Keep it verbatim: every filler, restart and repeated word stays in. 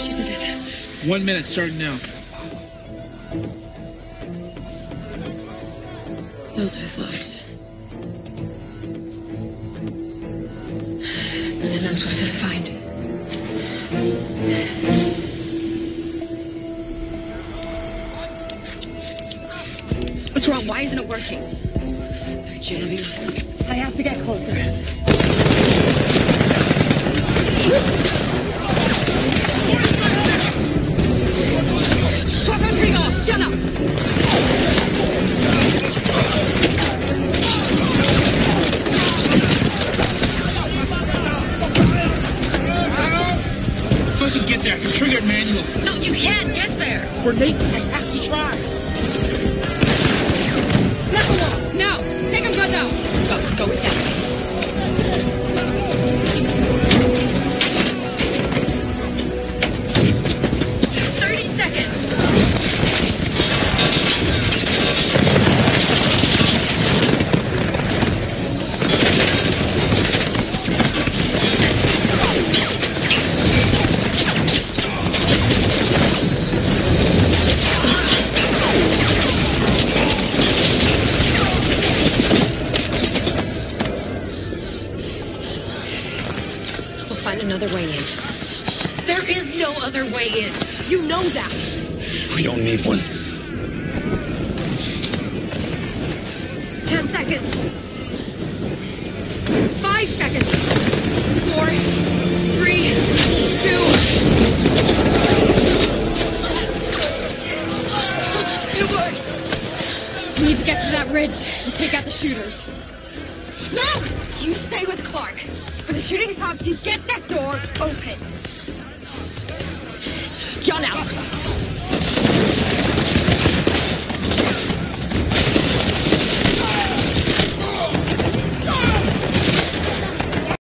She did it. One minute starting now. Those eyes left. And those was to find. What's wrong? Why isn't it working? They're jamming us. I have to get closer. Shotgun tree off! Shut up! If I can get there, I can trigger it manually. No, you can't get there! We're late. I have to try. Let them off! Now! Take them guns out! Go, go with that. thirty seconds! Find another way in. There is no other way in. You know that. We don't need one. Ten seconds. Five seconds. Four, three, two. It worked. We need to get to that ridge and take out the shooters. No! You stay with Clark. When the shooting stops, you get that door open. Gun out.